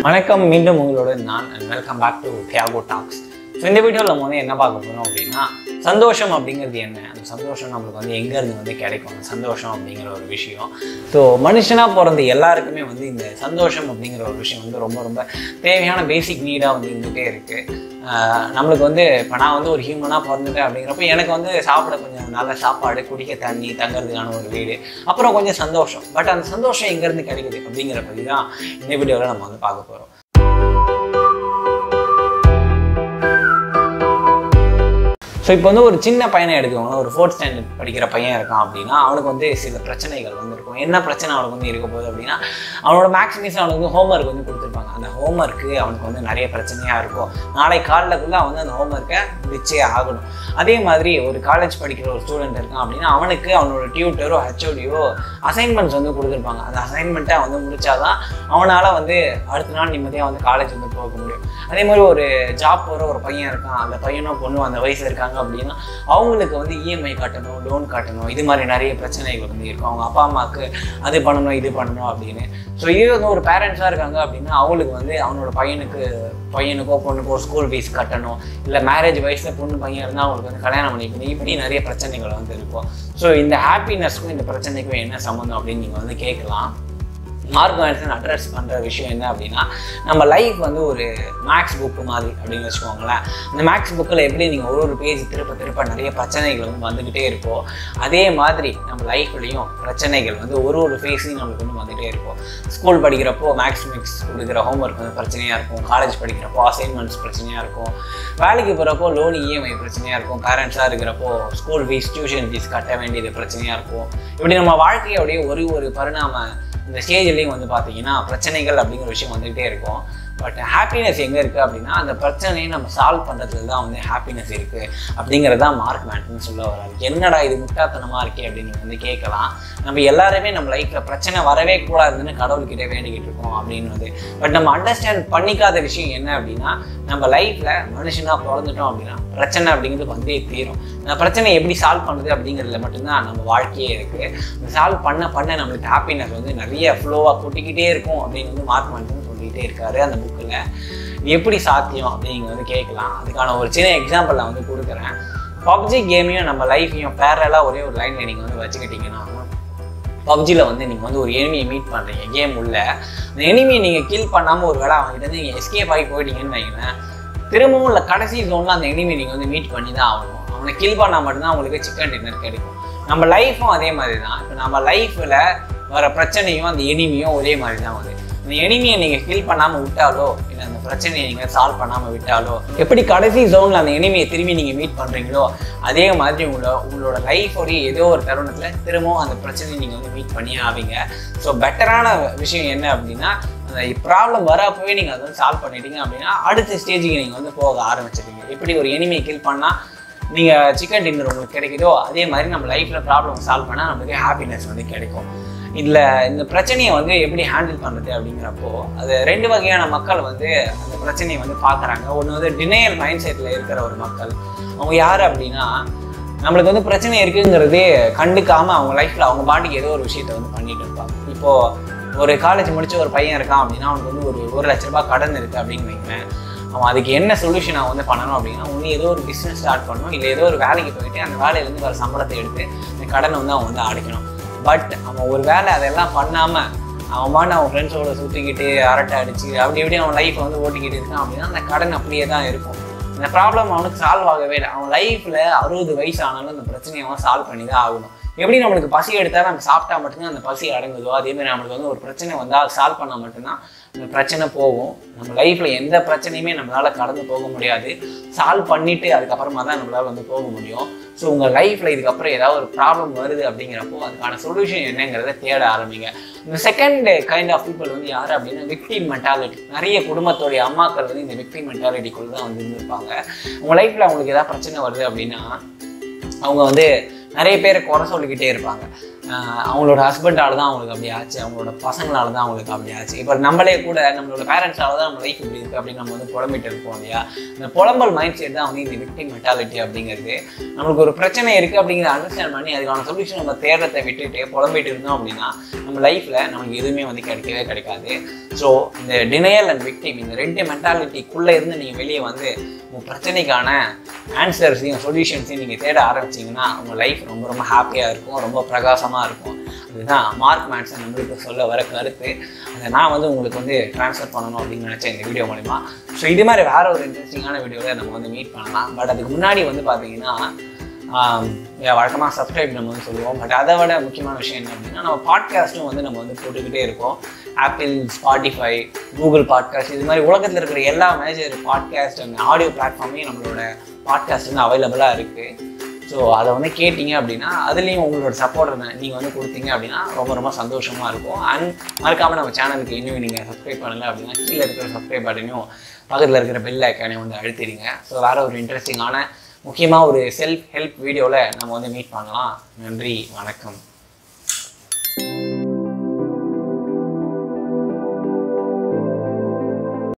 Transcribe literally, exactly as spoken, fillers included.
வணக்கம், மீண்டும் உங்களோட நான் welcome back to Thiyagu talks. So இந்த வீடியோவில் நம்ம வந்து என்ன பார்க்க போகிறோம் அப்படின்னா, சந்தோஷம் அப்படிங்கிறது என்ன, அந்த சந்தோஷம் நம்மளுக்கு வந்து எங்கேருந்து வந்து கிடைக்கும், அந்த சந்தோஷம் அப்படிங்கிற ஒரு விஷயம். ஸோ மனுஷனாக பிறந்த எல்லாருக்குமே வந்து இந்த சந்தோஷம் அப்படிங்கிற ஒரு விஷயம் வந்து ரொம்ப ரொம்ப தேவையான பேசிக் நீடாக வந்து இருந்துகிட்டே இருக்குது. நம்மளுக்கு வந்து இப்போ நான் வந்து ஒரு ஹியூமனாக பிறந்துட்டேன் அப்படிங்கிறப்ப எனக்கு வந்து சாப்பிட கொஞ்சம் நல்ல சாப்பாடு, குடிக்க தண்ணி, தங்குறதுக்கான ஒரு வீடு, அப்புறம் கொஞ்சம் சந்தோஷம். பட் அந்த சந்தோஷம் எங்கேருந்து கிடைக்குது அப்படிங்கிற பற்றி தான் இந்த வீடியோவில் நம்ம வந்து பார்க்க போகிறோம். ஸோ இப்போ வந்து ஒரு சின்ன பையனை எடுத்துக்கோங்க, ஒரு ஃபோர்த் ஸ்டாண்டர்ட் படிக்கிற பையன் இருக்கான் அப்படின்னா அவனுக்கு வந்து சில பிரச்சனைகள் வந்து இருக்கும். என்ன பிரச்சனை அவனுக்கு வந்து இருக்க போகுது அப்படின்னா, அவனோட மேக்ஸ் மிஸ் அவனுக்கு வந்து ஹோம்ஒர்க் வந்து கொடுத்துருப்பாங்க. அந்த ஹோம்ஒர்க்கு அவனுக்கு வந்து நிறைய பிரச்சனையாக இருக்கும். நாளை காலைக்குள்ளே வந்து அந்த ஹோம்ஒர்க்கை முடிச்சே ஆகணும். அதே மாதிரி ஒரு காலேஜ் படிக்கிற ஒரு ஸ்டூடெண்ட் இருக்கான் அப்படின்னா அவனுக்கு அவனோட டியூட்டரோ ஹெச்ஓடியோ அசைன்மெண்ட்ஸ் வந்து கொடுத்துருப்பாங்க. அந்த அசைன்மெண்ட்டை வந்து முடிச்சாதான் அவனால் வந்து அடுத்த நாள் நிம்மதியாக வந்து காலேஜ் வந்து போக முடியும். அதே மாதிரி ஒரு ஜாப் போகிற ஒரு பையன் இருக்கான், அந்த பையனோ பொண்ணு அந்த வயசு இருக்காங்க அப்படின்னா அவங்களுக்கு வந்து இஎம்ஐ கட்டணும், லோன் கட்டணும், இது மாதிரி நிறைய பிரச்சனைகள் வந்து இருக்கும். அவங்க அப்பா அம்மாவுக்கு அது பண்ணணும் இது பண்ணணும் அப்படின்னு. ஸோ இது வந்து ஒரு பேரண்ட்ஸாக இருக்காங்க அப்படின்னா அவங்களுக்கு வந்து அவனோட பையனுக்கு பையனுக்கோ பொண்ணுக்கோ ஸ்கூல் ஃபீஸ் கட்டணும், இல்லை மேரேஜ் வயசில் பொண்ணு பையன் இருந்தால் அவங்களுக்கு வந்து கல்யாணம் பண்ணிக்கணும், இப்படி நிறைய பிரச்சனைகள் வந்து இருக்கும். ஸோ இந்த ஹாப்பினஸ்க்கும் இந்த பிரச்சனைக்கும் என்ன சம்மந்தம் அப்படின்னு நீங்கள் வந்து கேட்கலாம். மார்க் மேன்சன் அட்ரஸ் பண்ணுற விஷயம் என்ன அப்படின்னா, நம்ம லைஃப் வந்து ஒரு மேக்ஸ் புக்கு மாதிரி அப்படின்னு வச்சுக்கோங்களேன். அந்த மேக்ஸ் புக்கில் எப்படி நீங்கள் ஒரு ஒரு பேஜ் திருப்ப திருப்ப நிறைய பிரச்சனைகள் வந்து வந்துக்கிட்டே இருக்கும், அதே மாதிரி நம்ம லைஃப்லேயும் பிரச்சனைகள் வந்து ஒரு ஒரு ஃபேஸையும் நம்மளுக்கு வந்து வந்துகிட்டே இருக்கும். ஸ்கூல் படிக்கிறப்போ மேக்ஸ் மிக்ஸ் கொடுக்குற ஹோம்ஒர்க் வந்து பிரச்சனையாக இருக்கும், காலேஜ் படிக்கிறப்போ அசைன்மெண்ட்ஸ் பிரச்சனையாக இருக்கும், வேலைக்கு போகிறப்போ லோன் இஎம்ஐ பிரச்சனையாக இருக்கும், பேரண்ட்ஸாக இருக்கிறப்போ ஸ்கூல் ஃபீஸ் டியூஷன் ஃபீஸ் கட்ட வேண்டியது பிரச்சனையாக இருக்கும். இப்படி நம்ம வாழ்க்கையோடைய ஒரு ஒரு பரிணாம இந்த ஸ்டேஜ்லேயும் வந்து பார்த்தீங்கன்னா பிரச்சனைகள் அப்படிங்கிற விஷயம் வந்துகிட்டே இருக்கும். பட் ஹாப்பினஸ் எங்கே இருக்குது அப்படின்னா, அந்த பிரச்சனையை நம்ம சால்வ் பண்ணுறதுல தான் வந்து ஹாப்பினஸ் இருக்குது அப்படிங்கிறதான் மார்க் மேன்சன் சொல்ல வராது. என்னடா இது முட்டாத்தனமாக இருக்கே அப்படின்னு நீங்கள் வந்து கேட்கலாம். நம்ம எல்லாருமே நம்ம லைஃப்பில் பிரச்சனை வரவே கூடாதுன்னு கடவுள்கிட்ட வேண்டிக்கிட்டு இருக்கோம் அப்படின்னு வந்து. பட் நம்ம அண்டர்ஸ்டாண்ட் பண்ணிக்காத விஷயம் என்ன அப்படின்னா, நம்ம லைஃப்பில் மனுஷனாக பிறந்துட்டோம் அப்படின்னா பிரச்சனை அப்படிங்கிறது வந்தே தீரும். அந்த பிரச்சனையை எப்படி சால்வ் பண்ணுறது அப்படிங்கிறதுல மட்டும்தான் நம்ம வாழ்க்கையே இருக்குது. அந்த சால்வ் பண்ண பண்ண நம்மளுக்கு ஹாப்பினஸ் வந்து நிறைய ஃப்ளோவாக கொட்டிக்கிட்டே இருக்கும் அப்படின்னு வந்து மார்க் மேன்சன் சொல்லிகிட்டே இருக்காரு அந்த புக்கில். எப்படி சாத்தியம் அப்படின்னு நீங்கள் வந்து கேட்கலாம். அதுக்கான ஒரு சின்ன எக்ஸாம்பிள் நான் வந்து கொடுக்குறேன். பப்ஜி கேமையும் நம்ம லைஃப்பையும் பேரலாக ஒரே ஒரு லைனில் நீங்கள் வந்து வச்சுக்கிட்டிங்கன்னா, பப்ஜியில் வந்து நீங்கள் வந்து ஒரு எனிமியை மீட் பண்ணுறீங்க கேம் உள்ள. அந்த எனிமியை நீங்கள் கில் பண்ணாமல் ஒரு வேளை அவங்ககிட்ட வந்து நீங்கள் எஸ்கேப் ஆகி போயிட்டீங்கன்னு வைங்களேன், திரும்பவும் இல்லை கடைசி ஜோனில் அந்த எனிமியை நீங்கள் வந்து மீட் பண்ணி தான் ஆகணும். அவனை கில் பண்ணால் மட்டும்தான் அவங்களுக்கு சிக்கன் டின்னர் கிடைக்கும். நம்ம லைஃப்பும் அதே மாதிரி தான். இப்போ நம்ம லைஃப்பில் வர பிரச்சனையும் அந்த எனிமியும் ஒரே மாதிரி தான் வந்து. அந்த எனிமியை நீங்கள் கில் பண்ணாமல் விட்டாலோ இல்லை அந்த பிரச்சனையை நீங்கள் சால்வ் பண்ணாமல் விட்டாலோ, எப்படி கடைசி ஜோனில் அந்த எனிமியை திரும்பி நீங்கள் மீட் பண்ணுறீங்களோ அதே மாதிரி உங்களோட உங்களோட லைஃபோடைய ஏதோ ஒரு தருணத்தில் திரும்பவும் அந்த பிரச்சனையை நீங்கள் வந்து மீட் பண்ணி ஆவீங்க. ஸோ பெட்டரான விஷயம் என்ன அப்படின்னா, அந்த ப்ராப்ளம் வரப்போவே நீங்கள் அதை வந்து சால்வ் பண்ணிட்டீங்க அப்படின்னா அடுத்த ஸ்டேஜுக்கு நீங்கள் வந்து போக ஆரம்பிச்சிருவீங்க. எப்படி ஒரு எனிமியை கில் பண்ணால் நீங்கள் சிக்கன் டின்னர் உங்களுக்கு கிடைக்குதோ அதே மாதிரி நம்ம லைஃப்பில் ப்ராப்ளம் சால்வ் பண்ணால் நம்மளுக்கு ஹாப்பினஸ் வந்து கிடைக்கும். இதில் இந்த பிரச்சனையை வந்து எப்படி ஹேண்டில் பண்ணுறது அப்படிங்கிறப்போ அது ரெண்டு வகையான மக்கள் வந்து அந்த பிரச்சனையை வந்து பார்க்குறாங்க. ஒன்று வந்து டினையல் மைண்ட் செட்டில் இருக்கிற ஒரு மக்கள். அவங்க யார் அப்படின்னா, நம்மளுக்கு வந்து பிரச்சனை இருக்குங்கிறதே கண்டுக்காமல் அவங்க லைஃப்பில் அவங்க பாட்டுக்கு ஏதோ ஒரு விஷயத்த வந்து பண்ணிட்டு இருப்பாங்க. இப்போது ஒரு காலேஜ் முடிச்ச ஒரு பையன் இருக்கான் அப்படின்னா அவனுக்கு வந்து ஒரு ஒரு லட்ச ரூபாய் கடன் இருக்குது அப்படின்னு வைக்கிறேன். அவன் அதுக்கு என்ன சொல்யூஷன் அவன் வந்து பண்ணணும் அப்படின்னா, ஒன்று ஏதோ ஒரு பிஸ்னஸ் ஸ்டார்ட் பண்ணணும், இல்லை ஏதோ ஒரு வேலைக்கு போயிட்டு அந்த வேலையிலேருந்து வர சம்பளத்தை எடுத்து அந்த கடனை வந்து அவன் வந்து அடைக்கணும். பட் அவன் ஒரு வேலை அதெல்லாம் பண்ணாமல் அவன் மாட்டு அவன் ஃப்ரெண்ட்ஸோட சுற்றிக்கிட்டு அரட்டை அடிச்சு அப்படி எப்படி அவன் லைஃப்பை வந்து ஓட்டிக்கிட்டு இருக்கான் அப்படின்னா அந்த கடன் அப்படியே தான் இருக்கும். இந்த ப்ராப்ளம் அவனுக்கு சால்வ் ஆகவே இல்லை. அவன் லைஃப்பில் அறுபது வயசு ஆனாலும் அந்த பிரச்சனையை அவன் சால்வ் பண்ணி தான் ஆகணும். எப்படி நம்மளுக்கு பசி எடுத்தால் நம்ம சாப்பிட்டா மட்டும்தான் அந்த பசி அடங்குதோ அதேமாதிரி நம்மளுக்கு வந்து ஒரு பிரச்சனை வந்தால் சால்வ் பண்ணால் மட்டும்தான் அந்த பிரச்சனை போகும். நம்ம லைஃப்பில் எந்த பிரச்சனையுமே நம்மளால் கடந்து போக முடியாது. சால்வ் பண்ணிவிட்டு அதுக்கப்புறமா தான் நம்மளால் வந்து போக முடியும். ஸோ உங்கள் லைஃப்பில் இதுக்கப்புறம் ஏதாவது ஒரு ப்ராப்ளம் வருது அப்படிங்கிறப்போ அதுக்கான சொல்யூஷன் என்னங்கிறத தேட ஆரம்பிங்க. இந்த செகண்ட் கைண்ட் ஆஃப் பீப்புள் வந்து யார் அப்படின்னா, விக்டிம் மென்டாலிட்டி. நிறைய குடும்பத்தோடைய அம்மாக்கள் வந்து இந்த விக்டிம் மென்டாலிட்டிக்குள்ளே தான் வந்து இருந்திருப்பாங்க. உங்கள் லைஃப்பில் அவங்களுக்கு ஏதாவது பிரச்சனை வருது அப்படின்னா அவங்க வந்து நிறைய பேரை குறை சொல்லிக்கிட்டே இருப்பாங்க. அவங்களோட ஹஸ்பண்டால தான் அவங்களுக்கு அப்படி ஆச்சு, அவங்களோட பசங்களால தான் அவங்களுக்கு அப்படி ஆச்சு. இப்போ நம்மளே கூட நம்மளோட பேரண்ட்ஸால தான் நம்ம லைஃப் இப்படி இருக்குது அப்படின்னு நம்ம வந்து புலம்பிட்டு இருப்போம் இல்லையா. இந்த புலம்பல் மைண்ட் செட் தான் வந்து இந்த விக்டிம் மென்டாலிட்டி அப்படிங்கிறது. நம்மளுக்கு ஒரு பிரச்சனை இருக்குது அப்படிங்கிற அண்டர்ஸ்டாண்ட் பண்ணி அதுக்கான சொல்யூஷன் நம்ம தேடுறதை விட்டுட்டு புலம்பிட்டு இருந்தோம் அப்படின்னா நம்ம லைஃப்பில் நமக்கு எதுவுமே வந்து கிடைக்கவே கிடைக்காது. ஸோ இந்த டினையல் அண்ட் விக்டிம் இந்த ரெண்டு மென்டாலிட்டிக்குள்ளே இருந்து நீங்கள் வெளியே வந்து உங்கள் பிரச்சனைக்கான ஆன்சர்ஸையும் சொல்யூஷன்ஸையும் நீங்கள் தேட ஆரம்பிச்சிங்கன்னா உங்கள் லைஃப் ரொம்ப ரொம்ப ஹாப்பியாக இருக்கும், ரொம்ப பிரகாசமாக இருக்கும். அதுதான் மார்க் மேன்சன் நம்மளுக்கு சொல்ல வர கருத்து. அதை நான் வந்து உங்களுக்கு வந்து ட்ரான்ஸ்ஃபர் பண்ணணும் அப்படின்னு நினச்சேன் இந்த வீடியோ மூலிமா. ஸோ இது மாதிரி வேறு ஒரு இன்ட்ரெஸ்டிங்கான வீடியோவில் நம்ம வந்து மீட் பண்ணலாம். பட் அதுக்கு முன்னாடி வந்து பார்த்தீங்கன்னா வழக்கமாக சப்ஸ்கிரைப் நம்ம வந்து சொல்லுவோம். பட் அதை விட முக்கியமான விஷயம் என்ன அப்படின்னா நம்ம பாட்காஸ்ட்டும் வந்து நம்ம வந்து போட்டுக்கிட்டே இருக்கோம். ஆப்பிள், ஸ்பாட்டிஃபை, கூகுள் பாட்காஸ்ட் இது மாதிரி உலகத்தில் இருக்கிற எல்லா மேஜர் பாட்காஸ்ட் அண்ட் ஆடியோ பிளாட்ஃபார்மையும் நம்மளோட பாட்காஸ்ட் வந்து அவைலபிளாக இருக்குது. ஸோ அதை வந்து கேட்டிங்க அப்படின்னா அதுலேயும் உங்களோட சப்போர்ட் நீங்கள் வந்து கொடுத்தீங்க அப்படின்னா ரொம்ப ரொம்ப சந்தோஷமாக இருக்கும். அண்ட் மறக்காமல் நம்ம சேனலுக்கு இன்னும் நீங்கள் சப்ஸ்கிரைப் பண்ணலை அப்படின்னா கீழே இருக்கிற சப்ஸ்கிரைப் பட்டனையும் பக்கத்தில் இருக்கிற பெல் ஐக்கானையும் வந்து அழுத்திடுங்க. ஸோ வேறு ஒரு இன்ட்ரெஸ்டிங்கான முக்கியமாக ஒரு செல்ஃப் ஹெல்ப் வீடியோவில் நம்ம வந்து மீட் பண்ணலாம். நன்றி, வணக்கம்.